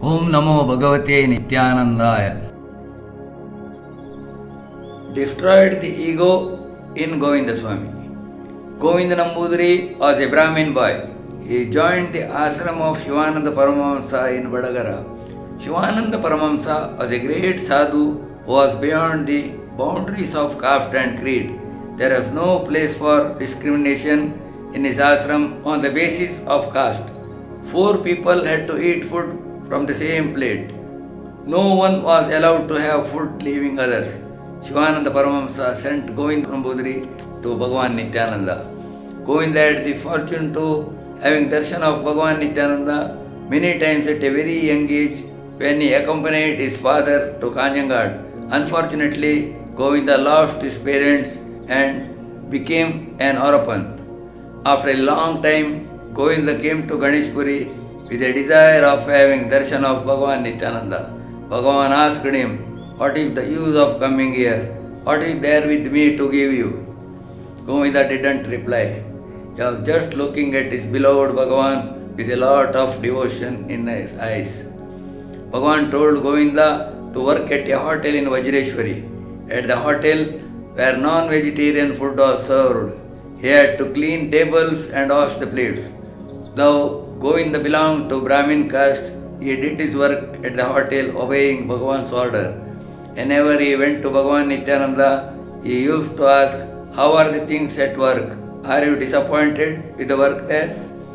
Om Namo Bhagavate Nityanandaya. Destroyed the ego in Govindaswami. Govinda Nambudiri was a Brahmin boy. He joined the ashram of Shivananda Paramahamsa in Vadagara. Shivananda Paramahamsa was a great sadhu who was beyond the boundaries of caste and creed. There was no place for discrimination in his ashram on the basis of caste. 4 people had to eat food from the same plate. No one was allowed to have food leaving others. Shivananda Paramahamsa sent Govinda Nambudiri to Bhagavan Nityananda. Govinda had the fortune to having darshan of Bhagavan Nityananda many times at a very young age when he accompanied his father to Kanjangad. Unfortunately, Govinda lost his parents and became an orphan. After a long time, Govinda came to Ganeshpuri with a desire of having darshan of Bhagavan Nityananda. Bhagavan asked him, "What is the use of coming here? What is there with me to give you?" Govinda didn't reply. He was just looking at his beloved Bhagavan with a lot of devotion in his eyes. Bhagavan told Govinda to work at a hotel in Vajreshwari. At the hotel, where non-vegetarian food was served, he had to clean tables and wash the plates. Though Govinda belonged to Brahmin caste, he did his work at the hotel obeying Bhagavan's order. Whenever he went to Bhagavan Nityananda, he used to ask, "How are the things at work? Are you disappointed with the work there?"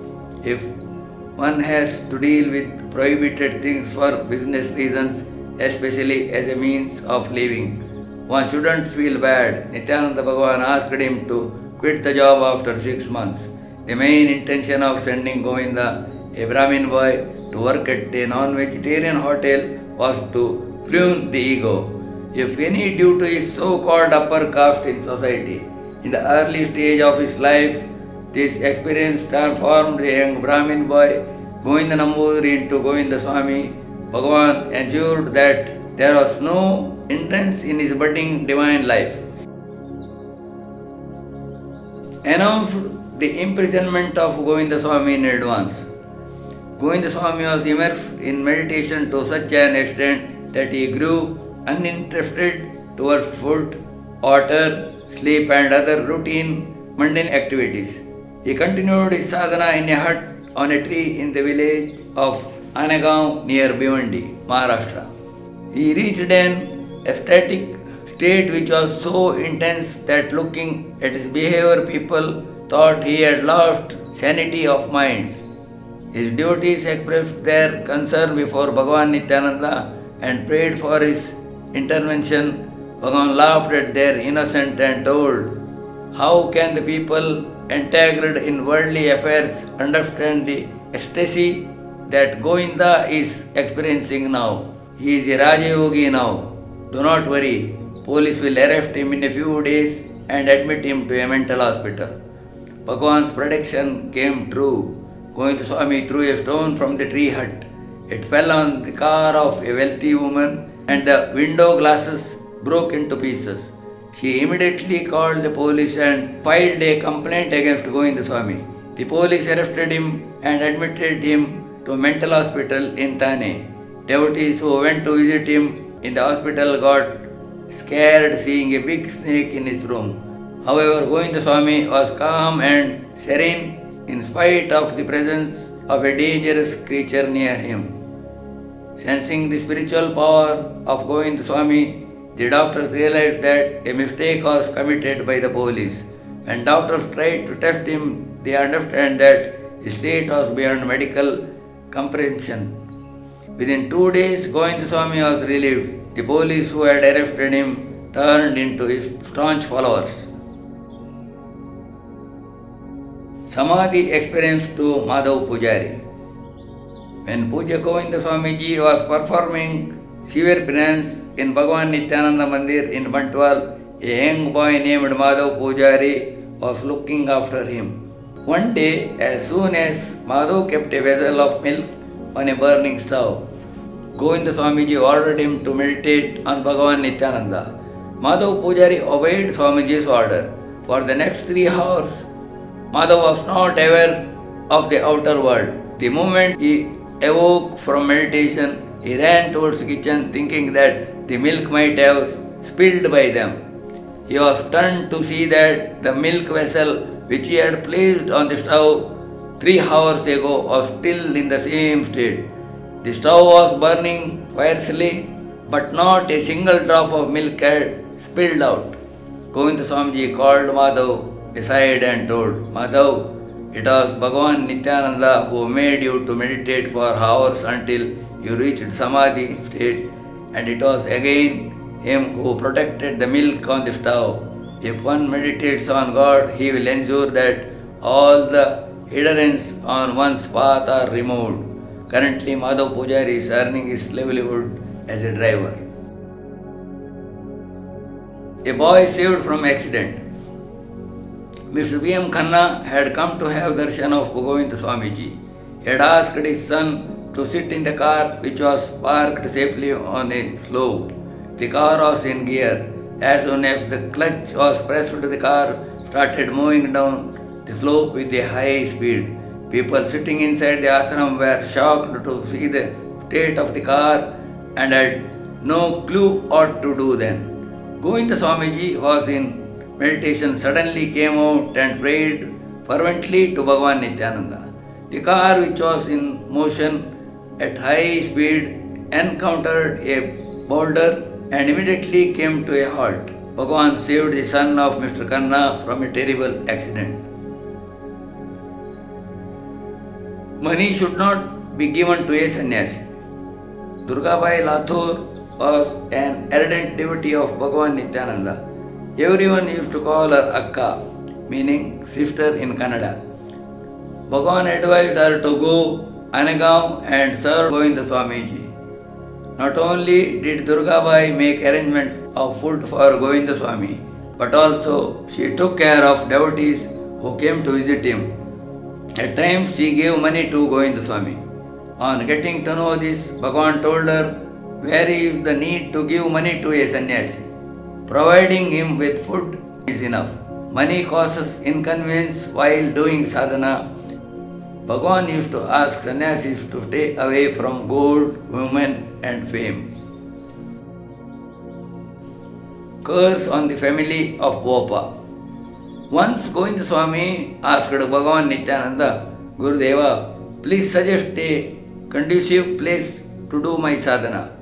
If one has to deal with prohibited things for business reasons, especially as a means of living, one shouldn't feel bad. Nityananda Bhagavan asked him to quit the job after 6 months. The main intention of sending Govinda, a Brahmin boy, to work at a non-vegetarian hotel was to prune the ego. If any due to his so-called upper caste in society, in the early stage of his life, this experience transformed the young Brahmin boy, Govinda Nambudiri, into Govindaswami, Bhagavan ensured that there was no hindrance in his budding divine life. Announced the imprisonment of Govindaswami in advance. Govindaswami was immersed in meditation to such an extent that he grew uninterested towards food, water, sleep and other routine mundane activities. He continued his sadhana in a hut on a tree in the village of Anagaon near Bhiwandi, Maharashtra. He reached an ecstatic state which was so intense that looking at his behavior people thought he had lost sanity of mind. His devotees expressed their concern before Bhagavan Nityananda and prayed for his intervention. Bhagavan laughed at their innocence and told, "How can the people entangled in worldly affairs understand the ecstasy that Govinda is experiencing now? He is a Raja Yogi now. Do not worry. Police will arrest him in a few days and admit him to a mental hospital." Bhagavan's prediction came true. Govindaswami threw a stone from the tree hut. It fell on the car of a wealthy woman and the window glasses broke into pieces. She immediately called the police and filed a complaint against Govindaswami. The police arrested him and admitted him to a mental hospital in Thane. Devotees who went to visit him in the hospital got scared seeing a big snake in his room. However, Govindaswami was calm and serene in spite of the presence of a dangerous creature near him. Sensing the spiritual power of Govindaswami, the doctors realized that a mistake was committed by the police. When doctors tried to test him, they understood that his state was beyond medical comprehension. Within 2 days, Govindaswami was relieved. The police who had arrested him turned into his staunch followers. Samadhi experience to Madhav Pujari. When Puja Govinda Swamiji was performing severe penance in Bhagavan Nityananda Mandir in Bantwal, a young boy named Madhav Pujari was looking after him. One day, as soon as Madhav kept a vessel of milk on a burning stove, Govinda Swamiji ordered him to meditate on Bhagavan Nityananda. Madhav Pujari obeyed Swamiji's order. For the next 3 hours, Madhav was not aware of the outer world. The moment he awoke from meditation, he ran towards the kitchen thinking that the milk might have spilled by them. He was stunned to see that the milk vessel which he had placed on the stove 3 hours ago was still in the same state. The stove was burning fiercely, but not a single drop of milk had spilled out. Govinda Swamiji called Madhav aside and told, Madhav, it was Bhagavan Nityananda who made you to meditate for hours until you reached Samadhi state, and it was again him who protected the milk on the stove. If one meditates on God, he will ensure that all the hindrances on one's path are removed. Currently, Madhav Pujari is earning his livelihood as a driver. A boy saved from accident. Mr. V. M. Khanna had come to have darshan of Govinda Swamiji. He had asked his son to sit in the car which was parked safely on a slope. The car was in gear. As soon as the clutch was pressed, the car started moving down the slope with a high speed. People sitting inside the ashram were shocked to see the state of the car and had no clue what to do then. Govinda Swamiji was in meditation, suddenly came out and prayed fervently to Bhagavan Nityananda. The car, which was in motion at high speed, encountered a boulder and immediately came to a halt. Bhagavan saved the son of Mr. Khanna from a terrible accident. Money should not be given to a sannyasi. Durgabai Lathur was an ardent devotee of Bhagavan Nityananda. Everyone used to call her Akka, meaning sister in Kannada. Bhagavan advised her to go Anagaon and serve Govinda Swamiji. Not only did Durgabai make arrangements of food for Govinda Swami, but also she took care of devotees who came to visit him. At times she gave money to Govinda Swami. On getting to know this, Bhagavan told her, where is the need to give money to a sannyasi? Providing him with food is enough. Money causes inconvenience while doing sadhana. Bhagavan used to ask sannyasis to stay away from gold, women and fame. Curse on the family of Bopa. Once Govinda Swami asked Bhagavan Nityananda, Gurudeva, please suggest a conducive place to do my sadhana.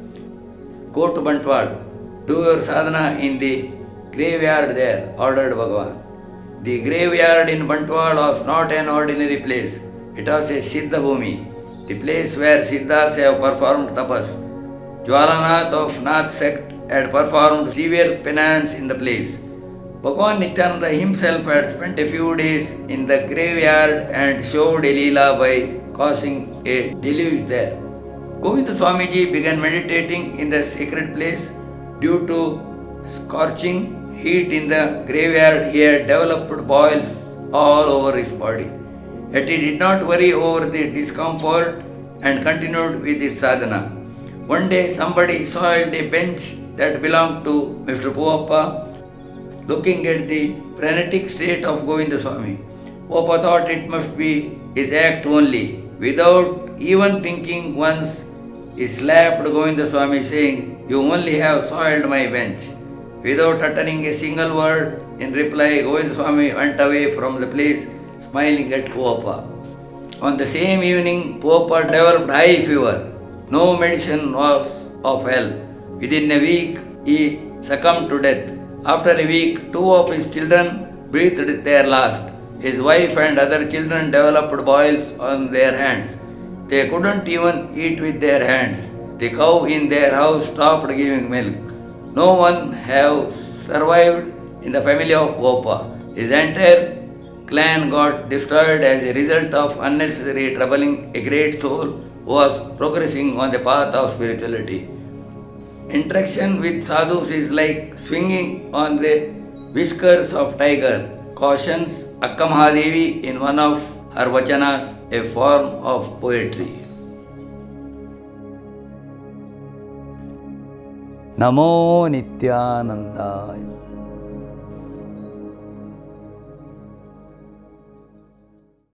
Go to Bantwal, do your sadhana in the graveyard there, ordered Bhagavan. The graveyard in Bantwal was not an ordinary place. It was a Siddha Bhumi, the place where Siddhas have performed tapas. Jwalanath of Nath sect had performed severe penance in the place. Bhagavan Nityananda himself had spent a few days in the graveyard and showed a leela by causing a deluge there. Govinda Swamiji began meditating in the sacred place. Due to scorching heat in the graveyard, he had developed boils all over his body. Yet he did not worry over the discomfort and continued with his sadhana. One day somebody soiled a bench that belonged to Mr. Puappa. Looking at the frenetic state of Govinda Swami, Puappa thought it must be his act only. Without even thinking once, he slapped Govinda Swami saying, you only have soiled my bench. Without uttering a single word in reply, Govinda Swami went away from the place, smiling at Puappa. On the same evening, Puappa developed high fever. No medicine was of help. Within a week, he succumbed to death. After a week, 2 of his children breathed their last. His wife and other children developed boils on their hands. They couldn't even eat with their hands. The cow in their house stopped giving milk. No one has survived in the family of Bopa. His entire clan got destroyed as a result of unnecessary troubling a great soul who was progressing on the path of spirituality. Interaction with sadhus is like swinging on the whiskers of tiger, cautions Akka Mahadevi in one of her vachanas, a form of poetry. Namo Nityanandaya.